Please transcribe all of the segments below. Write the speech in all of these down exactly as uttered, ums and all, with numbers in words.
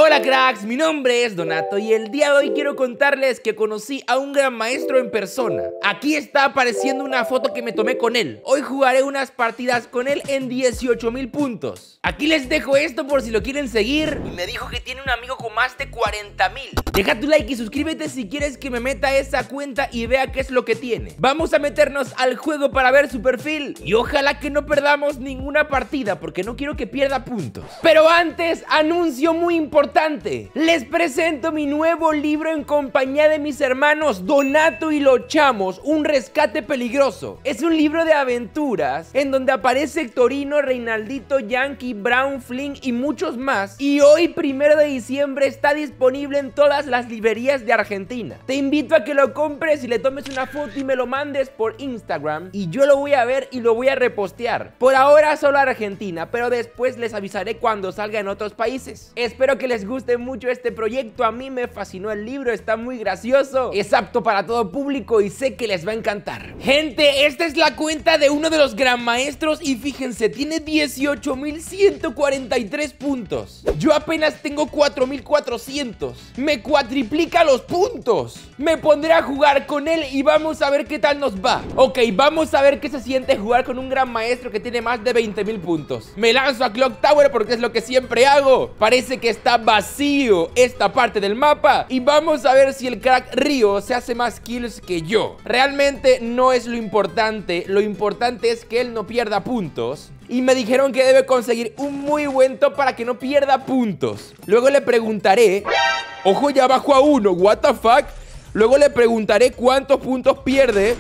Hola cracks, mi nombre es Donato y el día de hoy quiero contarles que conocí a un gran maestro en persona. Aquí está apareciendo una foto que me tomé con él. Hoy jugaré unas partidas con él en dieciocho mil puntos. Aquí les dejo esto por si lo quieren seguir. Y me dijo que tiene un amigo con más de cuarenta mil. Deja tu like y suscríbete si quieres que me meta a esa cuenta y vea qué es lo que tiene. Vamos a meternos al juego para ver su perfil. Y ojalá que no perdamos ninguna partida porque no quiero que pierda puntos. Pero antes, anuncio muy importante. Les presento mi nuevo libro en compañía de mis hermanos Donato y los Chamos, un rescate peligroso. Es un libro de aventuras en donde aparece Torino, Reinaldito, Yankee, Brown, Flynn y muchos más. Y hoy, primero de diciembre, está disponible en todas las librerías de Argentina. Te invito a que lo compres y le tomes una foto y me lo mandes por Instagram y yo lo voy a ver y lo voy a repostear. Por ahora solo Argentina, pero después les avisaré cuando salga en otros países. Espero que les guste mucho este proyecto. A mí me fascinó el libro, está muy gracioso, es apto para todo público y sé que les va a encantar. Gente, esta es la cuenta de uno de los gran maestros y fíjense, tiene dieciocho mil ciento cuarenta y tres puntos. Yo apenas tengo cuatro mil cuatrocientos. Me cuatriplica los puntos. Me pondré a jugar con él y vamos a ver qué tal nos va. Ok, vamos a ver qué se siente jugar con un gran maestro que tiene más de veinte mil puntos. Me lanzo a Clock Tower porque es lo que siempre hago. Parece que está vacío esta parte del mapa y vamos a ver si el crack Río se hace más kills que yo. Realmente no es lo importante, lo importante es que él no pierda puntos. Y me dijeron que debe conseguir un muy buen top para que no pierda puntos. Luego le preguntaré, ojo, ya bajó a uno, what the fuck. Luego le preguntaré cuántos puntos pierde.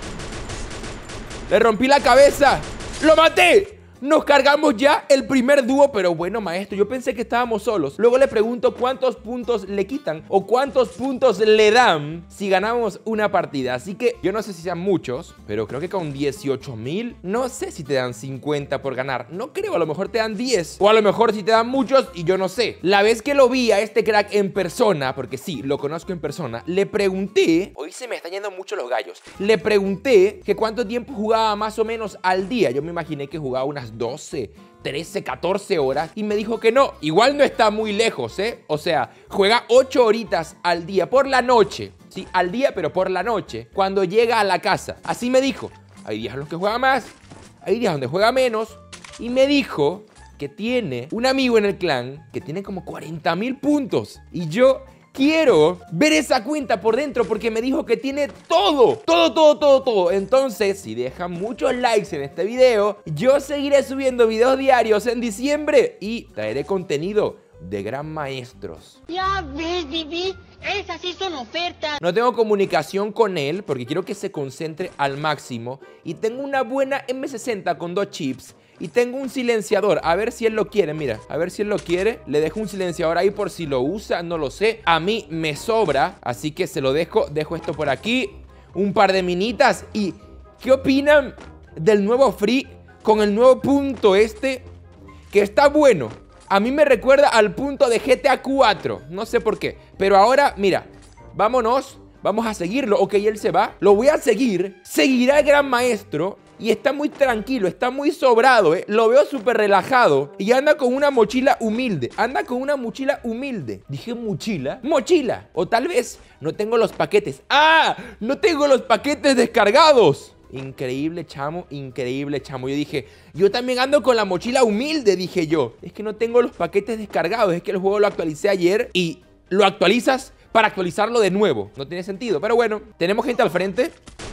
Le rompí la cabeza, ¡lo maté! Nos cargamos ya el primer dúo, pero bueno, maestro, yo pensé que estábamos solos. Luego le pregunto cuántos puntos le quitan o cuántos puntos le dan si ganamos una partida. Así que yo no sé si sean muchos, pero creo que con dieciocho mil, no sé si te dan cincuenta por ganar. No creo, a lo mejor te dan diez. O a lo mejor si te dan muchos y yo no sé. La vez que lo vi a este crack en persona, porque sí, lo conozco en persona, le pregunté, hoy se me están yendo mucho los gallos, le pregunté que cuánto tiempo jugaba más o menos al día. Yo me imaginé que jugaba unas doce, trece, catorce horas y me dijo que no, igual no está muy lejos, ¿eh? O sea, juega ocho horitas al día por la noche, sí, al día pero por la noche, cuando llega a la casa. Así me dijo, hay días en los que juega más, hay días donde juega menos y me dijo que tiene un amigo en el clan que tiene como cuarenta mil puntos y yo quiero ver esa cuenta por dentro porque me dijo que tiene todo, todo, todo, todo, todo. Entonces, si dejan muchos likes en este video, yo seguiré subiendo videos diarios en diciembre y traeré contenido de gran maestros. Ya ves, Vivi, esas sí son ofertas. No tengo comunicación con él porque quiero que se concentre al máximo y tengo una buena eme sesenta con dos chips. Y tengo un silenciador, a ver si él lo quiere, mira, a ver si él lo quiere. Le dejo un silenciador ahí por si lo usa, no lo sé. A mí me sobra, así que se lo dejo. Dejo esto por aquí, un par de minitas. ¿Y qué opinan del nuevo free con el nuevo punto este? Que está bueno. A mí me recuerda al punto de G T A cuatro, no sé por qué. Pero ahora, mira, vámonos, vamos a seguirlo. Ok, él se va, lo voy a seguir. Seguirá el gran maestro. Y está muy tranquilo, está muy sobrado, ¿eh? Lo veo súper relajado. Y anda con una mochila humilde. Anda con una mochila humilde. Dije mochila. Mochila. O tal vez no tengo los paquetes. ¡Ah! No tengo los paquetes descargados. Increíble, chamo, increíble, chamo. Yo dije, yo también ando con la mochila humilde, dije yo. Es que no tengo los paquetes descargados. Es que el juego lo actualicé ayer y lo actualizas para actualizarlo de nuevo. No tiene sentido, pero bueno. Tenemos gente al frente.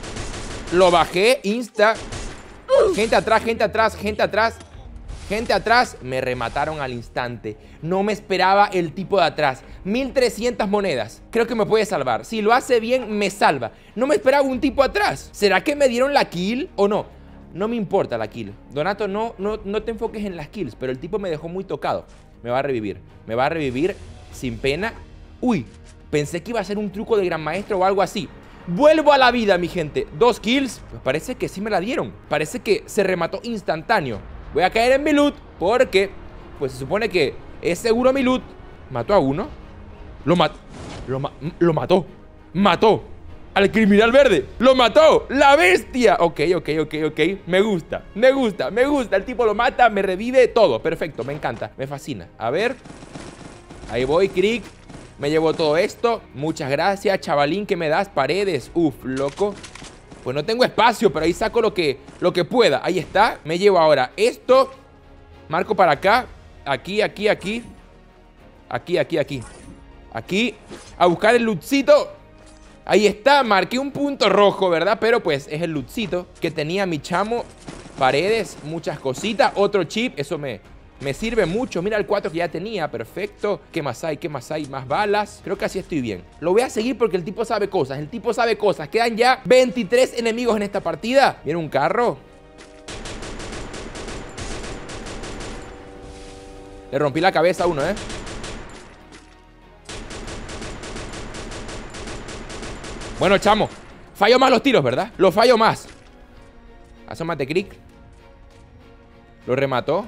Lo bajé, insta. Gente atrás, gente atrás, gente atrás. Gente atrás. Me remataron al instante. No me esperaba el tipo de atrás. mil trescientas monedas. Creo que me puede salvar. Si lo hace bien, me salva. No me esperaba un tipo atrás. ¿Será que me dieron la kill o no? No me importa la kill. Donato, no, no, no te enfoques en las kills. Pero el tipo me dejó muy tocado. Me va a revivir. Me va a revivir sin pena. Uy, pensé que iba a ser un truco de gran maestro o algo así. Vuelvo a la vida, mi gente. Dos kills. Pues parece que sí me la dieron. Parece que se remató instantáneo. Voy a caer en mi loot porque, pues se supone que es seguro mi loot. Mató a uno. Lo mató. Lo, ma lo mató. Mató al criminal verde. ¡Lo mató! ¡La bestia! Ok, ok, ok, ok. Me gusta, me gusta, me gusta. El tipo lo mata, me revive, todo. Perfecto, me encanta, me fascina. A ver. Ahí voy, Crick. Me llevo todo esto. Muchas gracias, chavalín, que me das paredes. Uf, loco. Pues no tengo espacio, pero ahí saco lo que, lo que pueda. Ahí está. Me llevo ahora esto. Marco para acá. Aquí, aquí, aquí. Aquí, aquí, aquí. Aquí. A buscar el lootcito. Ahí está. Marqué un punto rojo, ¿verdad? Pero pues es el lootcito que tenía mi chamo. Paredes, muchas cositas. Otro chip. Eso me... Me sirve mucho. Mira el cuatro que ya tenía. Perfecto. ¿Qué más hay? ¿Qué más hay? Más balas. Creo que así estoy bien. Lo voy a seguir porque el tipo sabe cosas. El tipo sabe cosas. Quedan ya veintitrés enemigos en esta partida. Viene un carro. Le rompí la cabeza a uno, ¿eh? Bueno, chamo. Fallo más los tiros, ¿verdad? Lo fallo más. Asómate, Crick. Lo remató.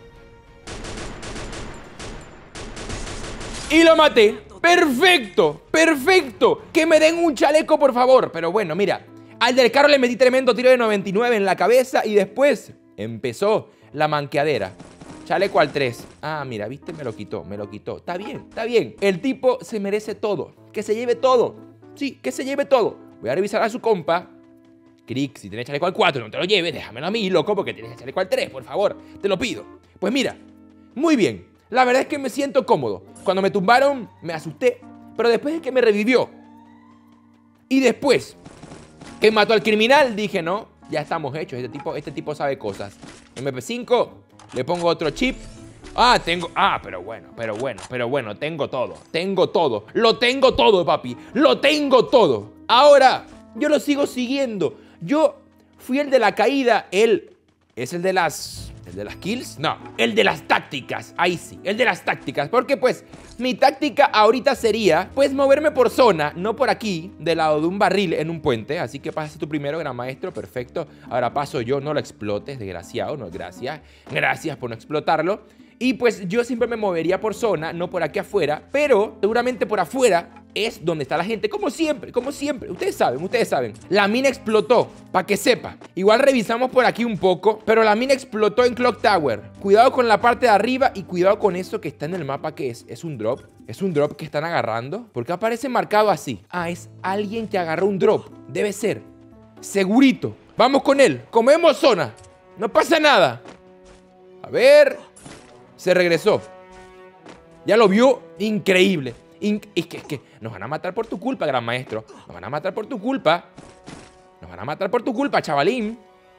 Y lo maté. ¡Perfecto! ¡Perfecto! Que me den un chaleco, por favor. Pero bueno, mira. Al del carro le metí tremendo tiro de noventa y nueve en la cabeza. Y después empezó la manqueadera. Chaleco al tres. Ah, mira, viste, me lo quitó, me lo quitó. Está bien, está bien. El tipo se merece todo. Que se lleve todo. Sí, que se lleve todo. Voy a revisar a su compa. Crick, si tienes chaleco al cuatro, no te lo lleves. Déjamelo a mí, loco, porque tienes chaleco al tres, por favor. Te lo pido. Pues mira, muy bien. La verdad es que me siento cómodo. Cuando me tumbaron, me asusté. Pero después de que me revivió y después que mató al criminal, dije, no, ya estamos hechos. Este tipo, este tipo sabe cosas. eme pe cinco, le pongo otro chip. Ah, tengo... Ah, pero bueno, pero bueno, pero bueno, tengo todo. Tengo todo. Lo tengo todo, papi. Lo tengo todo. Ahora, yo lo sigo siguiendo. Yo fui el de la caída. Él es el de las... ¿El de las kills? No, el de las tácticas. Ahí sí, el de las tácticas. Porque pues mi táctica ahorita sería pues moverme por zona, no por aquí, del lado de un barril en un puente. Así que pasa tú primero, gran maestro, perfecto. Ahora paso yo, no lo explotes, desgraciado. No, gracias, gracias por no explotarlo. Y pues yo siempre me movería por zona, no por aquí afuera. Pero seguramente por afuera es donde está la gente, como siempre, como siempre. Ustedes saben, ustedes saben. La mina explotó, para que sepa. Igual revisamos por aquí un poco, pero la mina explotó en Clock Tower. Cuidado con la parte de arriba y cuidado con eso que está en el mapa, que es, es un drop. Es un drop que están agarrando. ¿Por qué aparece marcado así? Ah, es alguien que agarró un drop. Debe ser. Segurito. Vamos con él. Comemos zona. No pasa nada. A ver. Se regresó. Ya lo vio. Increíble. In es, que, es que nos van a matar por tu culpa, gran maestro. Nos van a matar por tu culpa. Nos van a matar por tu culpa, chavalín.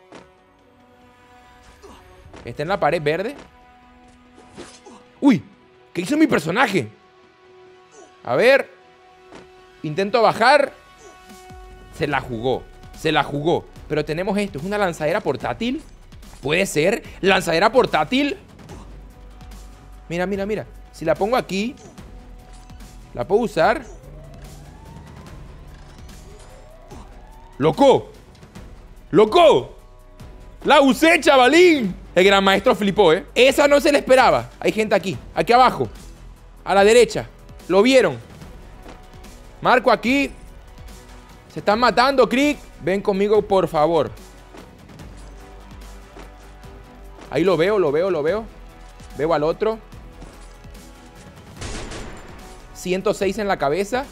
Está en la pared verde. Uy, ¿qué hizo mi personaje? A ver. Intento bajar. Se la jugó. Se la jugó. Pero tenemos esto. ¿Es una lanzadera portátil? ¿Puede ser? ¿Lanzadera portátil? Mira, mira, mira. Si la pongo aquí, ¿la puedo usar? ¡Loco! ¡Loco! ¡La usé, chavalín! El gran maestro flipó, ¿eh? Esa no se le esperaba. Hay gente aquí, aquí abajo. A la derecha. Lo vieron. Marco aquí. Se están matando, Crick. Ven conmigo, por favor. Ahí lo veo, lo veo, lo veo. Veo al otro. ciento seis en la cabeza.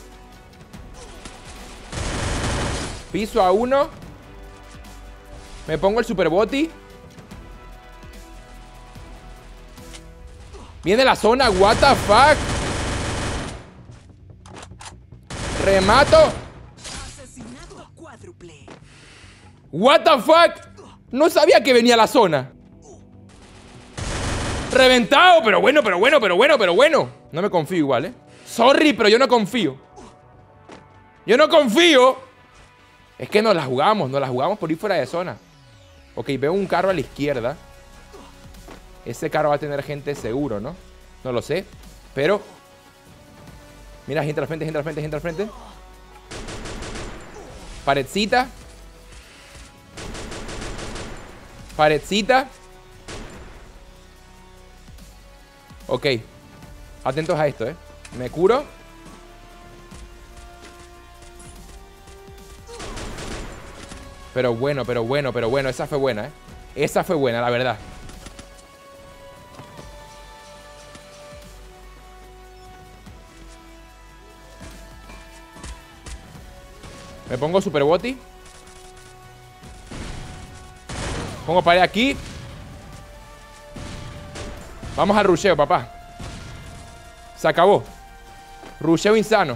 Piso a uno. Me pongo el super boti. Viene la zona. What the fuck. Remato. What the fuck. No sabía que venía la zona. Reventado. Pero bueno, pero bueno, pero bueno, pero bueno. No me confío igual, eh. Sorry, pero yo no confío. Yo no confío. Es que nos la jugamos, nos la jugamos por ir fuera de zona. Ok, veo un carro a la izquierda. Ese carro va a tener gente seguro, ¿no? No lo sé, pero... Mira, gente al frente, gente al frente, gente al frente. Paredcita. Paredcita. Ok. Atentos a esto, ¿eh? Me curo. Pero bueno, pero bueno, pero bueno. Esa fue buena, ¿eh? Esa fue buena, la verdad. Me pongo super boti. Pongo pared aquí. Vamos al rusheo, papá. Se acabó. Rusheo insano.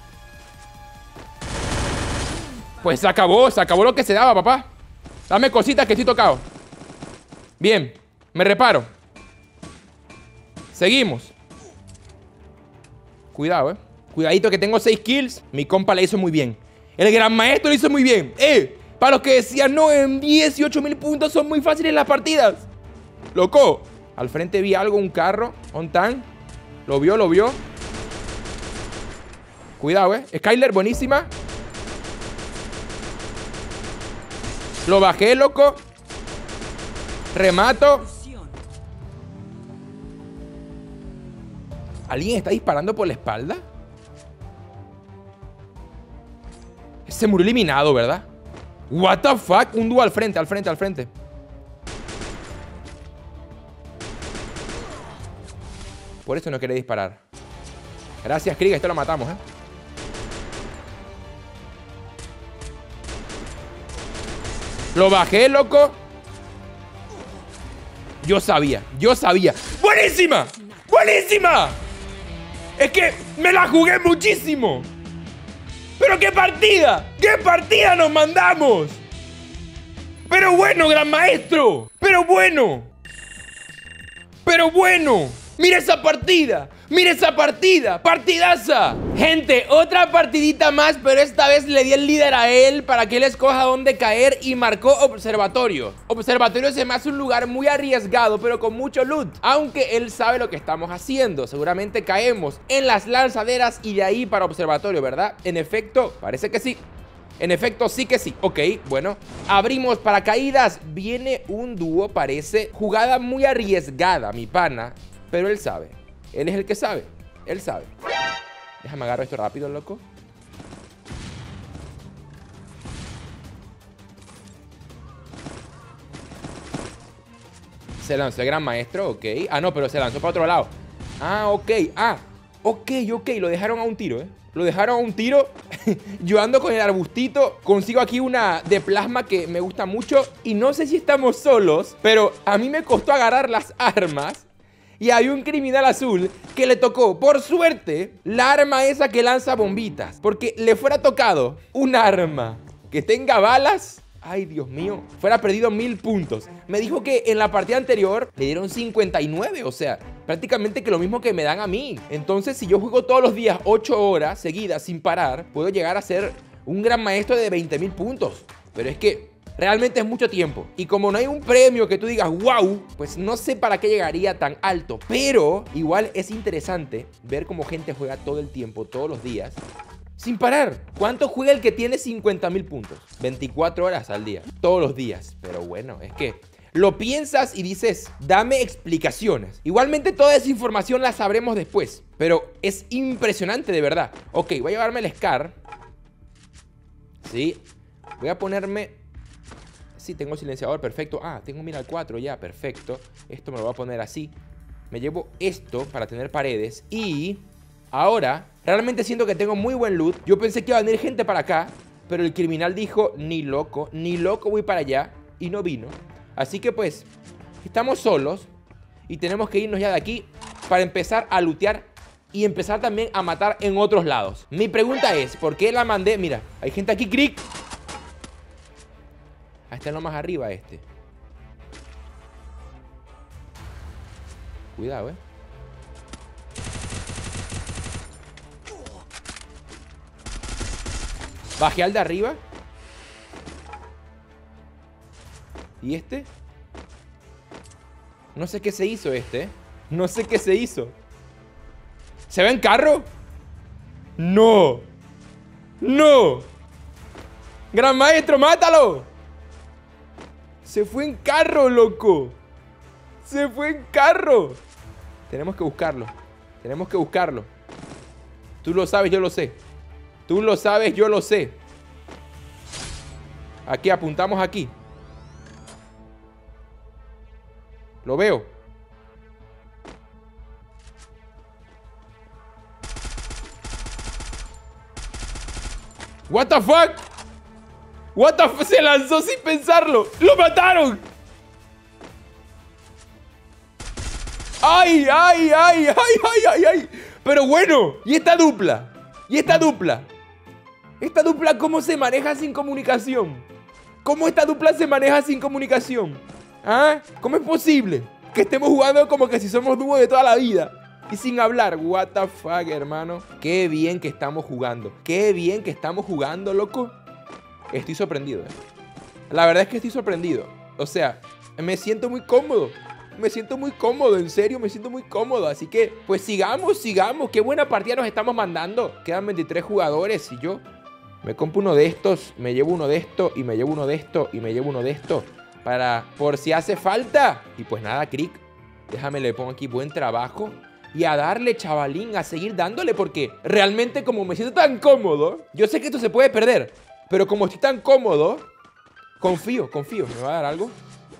Pues se acabó, se acabó lo que se daba, papá. Dame cositas que estoy tocado. Bien, me reparo. Seguimos. Cuidado, eh. Cuidadito que tengo seis kills. Mi compa le hizo muy bien. El gran maestro lo hizo muy bien. Eh, para los que decían, no, en dieciocho mil puntos son muy fáciles las partidas. Loco. Al frente vi algo, un carro. On tan. Lo vio, lo vio. Cuidado, eh. Skyler, buenísima. Lo bajé, loco. Remato. ¿Alguien está disparando por la espalda? Se murió eliminado, ¿verdad? What the fuck? Un dúo al frente, al frente, al frente. Por eso no quería disparar. Gracias, Krieg. Esto lo matamos, ¿eh? Lo bajé, loco. Yo sabía, yo sabía. ¡Buenísima! ¡Buenísima! Es que me la jugué muchísimo. ¡Pero qué partida! ¡Qué partida nos mandamos! ¡Pero bueno, gran maestro! ¡Pero bueno! ¡Pero bueno! ¡Mira esa partida! ¡Mira esa partida! ¡Partidaza! Gente, otra partidita más, pero esta vez le di el líder a él para que él escoja dónde caer y marcó Observatorio. Observatorio se me hace un lugar muy arriesgado, pero con mucho loot, aunque él sabe lo que estamos haciendo. Seguramente caemos en las lanzaderas y de ahí para Observatorio, ¿verdad? En efecto, parece que sí. En efecto, sí que sí. Ok, bueno, abrimos paracaídas. Viene un dúo, parece. Jugada muy arriesgada, mi pana, pero él sabe. Él es el que sabe. Él sabe. Déjame agarrar esto rápido, loco. Se lanzó el gran maestro, ok. Ah, no, pero se lanzó para otro lado. Ah, ok. Ah, ok, ok. Lo dejaron a un tiro, ¿eh? Lo dejaron a un tiro. Yo ando con el arbustito. Consigo aquí una de plasma que me gusta mucho. Y no sé si estamos solos, pero a mí me costó agarrar las armas. Y hay un criminal azul que le tocó, por suerte, la arma esa que lanza bombitas. Porque le fuera tocado un arma que tenga balas. Ay, Dios mío, fuera perdido mil puntos. Me dijo que en la partida anterior le dieron cincuenta y nueve. O sea, prácticamente que lo mismo que me dan a mí. Entonces, si yo juego todos los días ocho horas seguidas sin parar, puedo llegar a ser un gran maestro de veinte mil puntos. Pero es que realmente es mucho tiempo. Y como no hay un premio que tú digas, wow, pues no sé para qué llegaría tan alto. Pero igual es interesante ver cómo gente juega todo el tiempo, todos los días, sin parar. ¿Cuánto juega el que tiene cincuenta mil puntos? veinticuatro horas al día, todos los días. Pero bueno, es que lo piensas y dices, dame explicaciones. Igualmente toda esa información la sabremos después. Pero es impresionante de verdad. Ok, voy a llevarme el Scar. Sí. Voy a ponerme... Sí, tengo silenciador, perfecto. Ah, tengo mira al cuatro ya, perfecto. Esto me lo voy a poner así. Me llevo esto para tener paredes. Y ahora, realmente siento que tengo muy buen loot. Yo pensé que iba a venir gente para acá, pero el criminal dijo, ni loco, ni loco voy para allá. Y no vino. Así que pues, estamos solos. Y tenemos que irnos ya de aquí para empezar a lootear y empezar también a matar en otros lados. Mi pregunta es, ¿por qué la mandé? Mira, hay gente aquí, Crick. Ahí está lo más arriba este. Cuidado, eh. Bajé al de arriba. ¿Y este? No sé qué se hizo este, eh. No sé qué se hizo. ¿Se ve en carro? No. No. Gran maestro, mátalo. Se fue en carro, loco. Se fue en carro. Tenemos que buscarlo. Tenemos que buscarlo. Tú lo sabes, yo lo sé. Tú lo sabes, yo lo sé. Aquí, apuntamos aquí. Lo veo. What the fuck? What the f... Se lanzó sin pensarlo. ¡Lo mataron! ¡Ay, ay, ay, ay, ay, ay, ay! Pero bueno, ¿y esta dupla? ¿Y esta dupla? ¿Esta dupla cómo se maneja sin comunicación? ¿Cómo esta dupla se maneja sin comunicación? ¿Ah? ¿Cómo es posible que estemos jugando como que si somos dúo de toda la vida y sin hablar? What the fuck, hermano. Qué bien que estamos jugando. Qué bien que estamos jugando, loco. Estoy sorprendido, ¿eh? La verdad es que estoy sorprendido. O sea, me siento muy cómodo. Me siento muy cómodo, en serio, me siento muy cómodo. Así que, pues sigamos, sigamos. Qué buena partida nos estamos mandando. Quedan veintitrés jugadores y yo me compro uno de estos, me llevo uno de estos y me llevo uno de estos y me llevo uno de estos para, por si hace falta. Y pues nada, Crick, déjame, le pongo aquí buen trabajo. Y a darle, chavalín, a seguir dándole, porque realmente como me siento tan cómodo, yo sé que esto se puede perder, pero como estoy tan cómodo, confío, confío. ¿Me va a dar algo?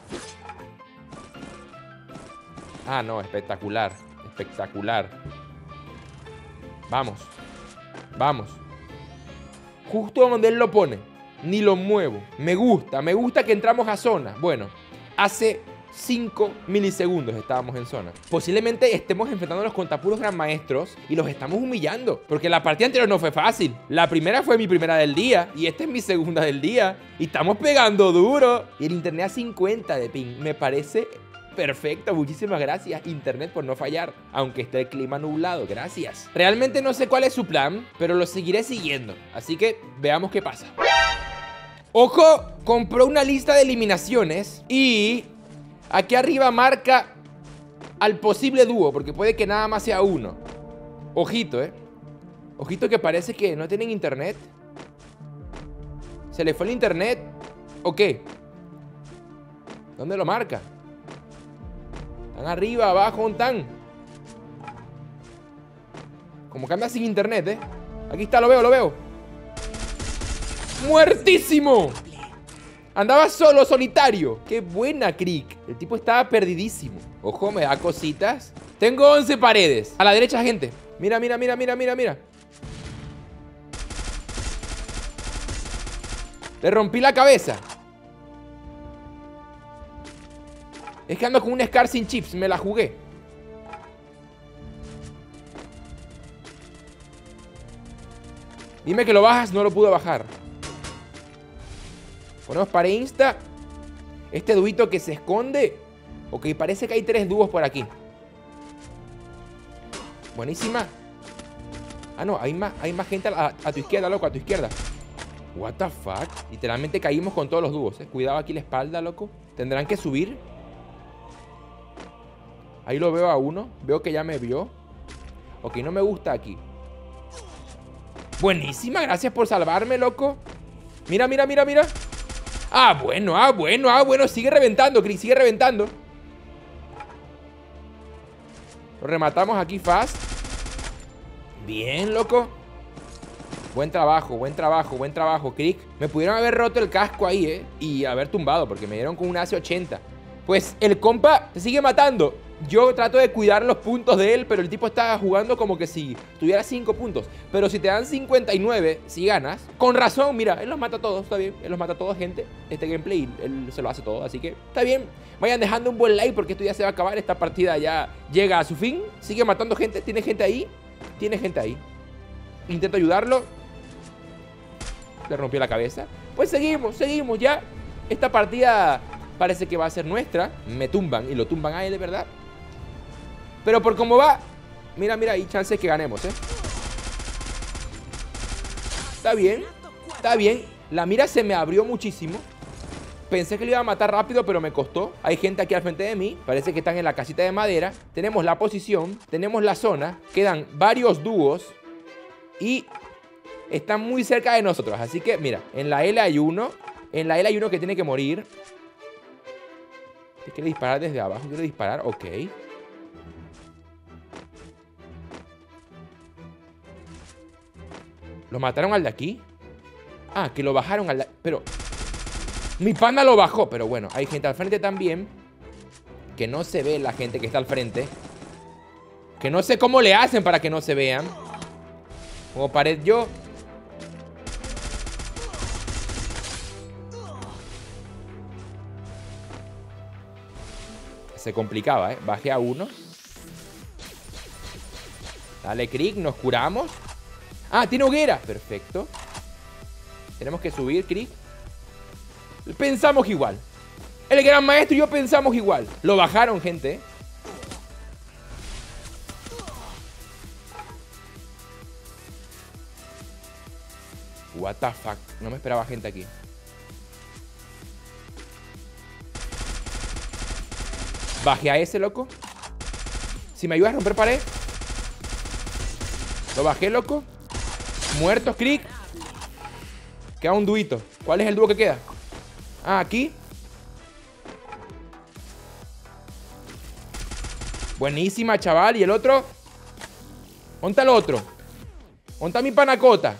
Ah, no, espectacular. Espectacular. Vamos. Vamos. Justo donde él lo pone. Ni lo muevo. Me gusta, me gusta que entramos a zona. Bueno, hace cinco milisegundos estábamos en zona. Posiblemente estemos enfrentándonos contra puros gran maestros y los estamos humillando, porque la partida anterior no fue fácil. La primera fue mi primera del día y esta es mi segunda del día. Y estamos pegando duro. Y el internet a cincuenta de ping. Me parece perfecto. Muchísimas gracias, internet, por no fallar, aunque esté el clima nublado. Gracias. Realmente no sé cuál es su plan, pero lo seguiré siguiendo. Así que veamos qué pasa. Ojo, compró una lista de eliminaciones y aquí arriba marca al posible dúo, porque puede que nada más sea uno. Ojito, eh. Ojito que parece que no tienen internet. ¿Se le fue el internet o qué? ¿Dónde lo marca? ¿Están arriba, abajo, dónde están? Como que anda sin internet, eh. Aquí está, lo veo, lo veo. ¡Muertísimo! Andaba solo, solitario. ¡Qué buena, Crick! El tipo estaba perdidísimo. Ojo, me da cositas. Tengo once paredes. A la derecha, gente. Mira, mira, mira, mira, mira, mira. Le rompí la cabeza. Es que ando con un Scar sin chips. Me la jugué. Dime que lo bajas. No lo pude bajar. Ponemos para Insta. Este duito que se esconde. Ok, parece que hay tres dúos por aquí. Buenísima. Ah, no, hay más, hay más gente a, a tu izquierda, loco, a tu izquierda. What the fuck. Literalmente caímos con todos los dúos, eh. Cuidado aquí la espalda, loco. Tendrán que subir. Ahí lo veo a uno. Veo que ya me vio. Ok, no me gusta aquí. Buenísima, gracias por salvarme, loco. Mira, mira, mira, mira. Ah, bueno, ah, bueno, ah, bueno. Sigue reventando, Chris, sigue reventando. Lo rematamos aquí fast. Bien, loco. Buen trabajo, buen trabajo, buen trabajo, Crick. Me pudieron haber roto el casco ahí, eh. Y haber tumbado, porque me dieron con un A C ochenta. Pues el compa te sigue matando. Yo trato de cuidar los puntos de él, pero el tipo está jugando como que si tuviera cinco puntos. Pero si te dan cincuenta y nueve, si ganas, con razón, mira, él los mata a todos, está bien. Él los mata a todos, gente. Este gameplay, él se lo hace todo, así que está bien. Vayan dejando un buen like porque esto ya se va a acabar. Esta partida ya llega a su fin. Sigue matando gente. ¿Tiene gente ahí? Tiene gente ahí. Intento ayudarlo. Le rompió la cabeza. Pues seguimos, seguimos ya. Esta partida parece que va a ser nuestra. Me tumban y lo tumban a él de verdad. Pero por cómo va, mira, mira, hay chances que ganemos, ¿eh? Está bien, está bien. La mira se me abrió muchísimo. Pensé que le iba a matar rápido, pero me costó. Hay gente aquí al frente de mí. Parece que están en la casita de madera. Tenemos la posición, tenemos la zona. Quedan varios dúos y están muy cerca de nosotros. Así que, mira, en la L hay uno. En la L hay uno que tiene que morir. ¿Quiere disparar desde abajo? ¿Quiere disparar? Ok. ¿Lo mataron al de aquí? Ah, que lo bajaron al de... Pero... mi panda lo bajó. Pero bueno, hay gente al frente también. Que no se ve la gente que está al frente. Que no sé cómo le hacen para que no se vean. Como pared yo. Se complicaba, ¿eh? Bajé a uno. Dale, Krieg, nos curamos. Ah, tiene hoguera. Perfecto. Tenemos que subir, Krieg. Pensamos igual. El gran maestro y yo pensamos igual. Lo bajaron, gente, ¿eh? What the fuck. No me esperaba gente aquí. Bajé a ese, loco. Si me ayudas a romper pared. Lo bajé, loco. Muertos, Krieg. Queda un duito. ¿Cuál es el dúo que queda? Ah, aquí. Buenísima, chaval. ¿Y el otro? ¿Dónde está el otro? ¿Dónde está mi panacota?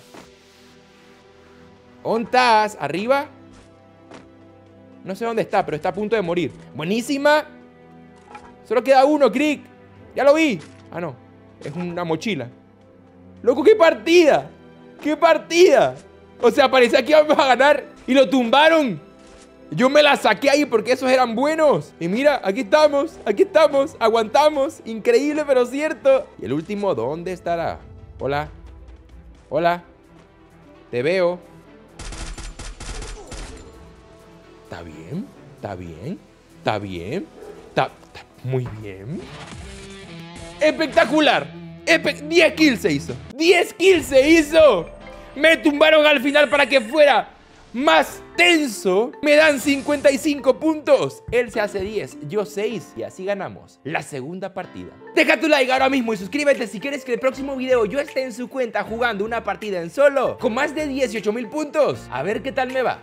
¿Dónde estás? ¿Arriba? No sé dónde está, pero está a punto de morir. Buenísima. Solo queda uno, Krieg. Ya lo vi. Ah, no. Es una mochila. Loco, qué partida. ¡Qué partida! O sea, parecía que íbamos a ganar y lo tumbaron. Yo me la saqué ahí porque esos eran buenos. Y mira, aquí estamos, aquí estamos, aguantamos. Increíble, pero cierto. Y el último, ¿dónde estará? Hola. Hola. Te veo. ¿Está bien? ¿Está bien? ¿Está bien? ¿Está, está muy bien? ¡Espectacular! Espe- diez kills se hizo. diez kills se hizo. Me tumbaron al final para que fuera más tenso. Me dan cincuenta y cinco puntos. Él se hace diez, yo seis. Y así ganamos la segunda partida. Deja tu like ahora mismo y suscríbete si quieres que el próximo video yo esté en su cuenta jugando una partida en solo con más de dieciocho mil puntos. A ver qué tal me va.